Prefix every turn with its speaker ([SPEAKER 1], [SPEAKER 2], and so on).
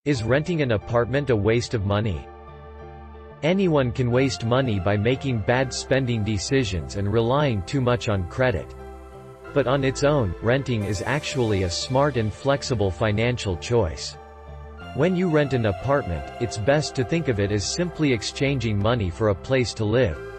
[SPEAKER 1] Is renting an apartment a waste of money? Anyone can waste money by making bad spending decisions and relying too much on credit. But on its own, renting is actually a smart and flexible financial choice. When you rent an apartment, it's best to think of it as simply exchanging money for a place to live.